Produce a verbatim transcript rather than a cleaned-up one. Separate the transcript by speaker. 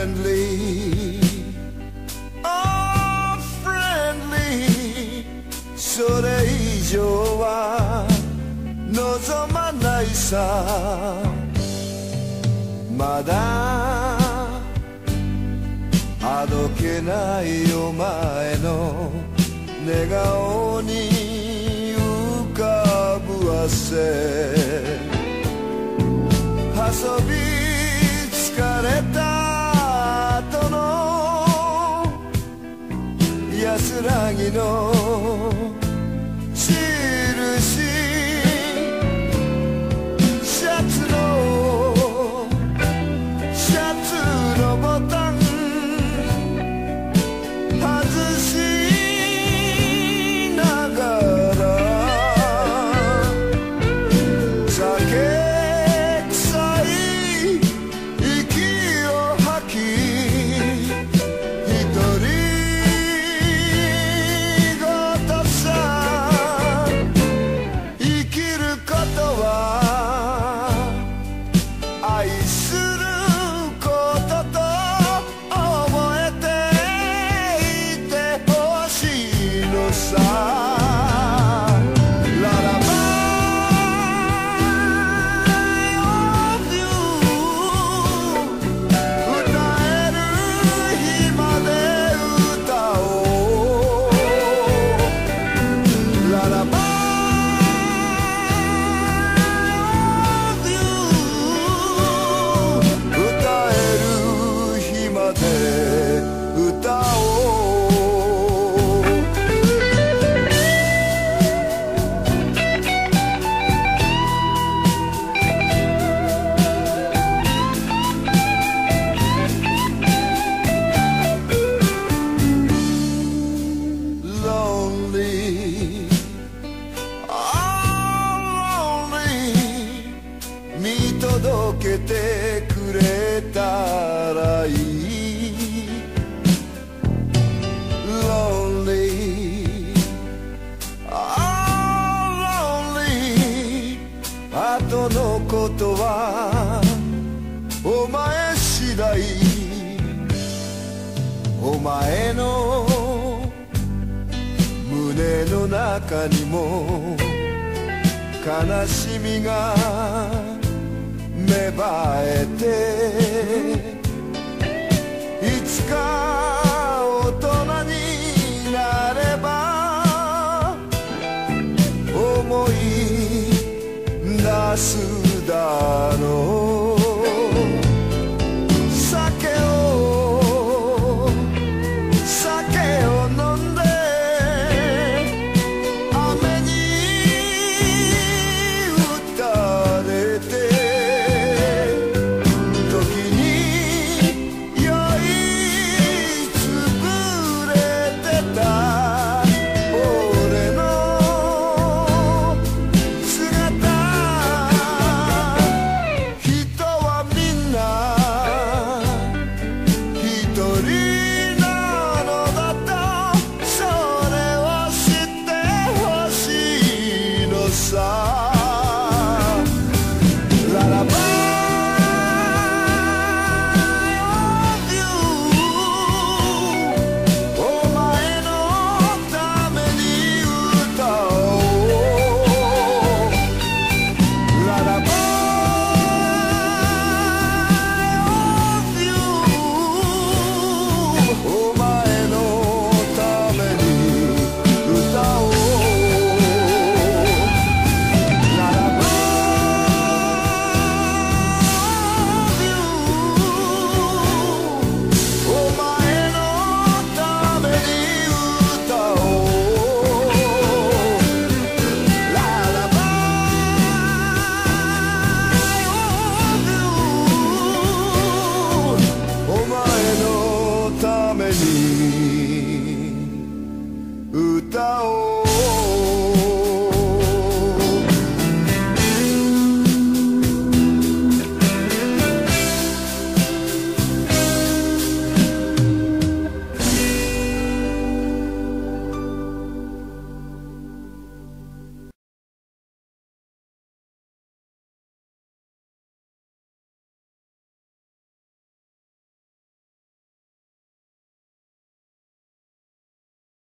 Speaker 1: friendly oh friendly それ以上は望まないさまだあどけないお前の寝顔に浮かぶ汗遊び疲れた後の安らぎの印シャツのシャツのボタン外しながら酒臭い息を吐き一人ごとさ生きることは愛することと覚えていてほしいのさ見届けてくれたらいい Lonely oh lonely 後のことはお前次第お前の胸の中にも悲しみが芽生えて